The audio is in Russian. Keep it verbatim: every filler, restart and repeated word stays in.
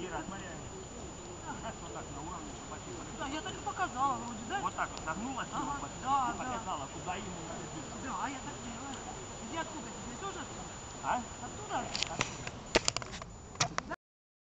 Кира, смотри. Так вот так на уровне, чтобы почти. Да, я так и показала, вроде, да? Вот так вот нагнулась, ага, вот, да, и показала, куда ему надо бить. Да, а я так делаю. Иди откуда? Тебе тоже откуда? А? Оттуда?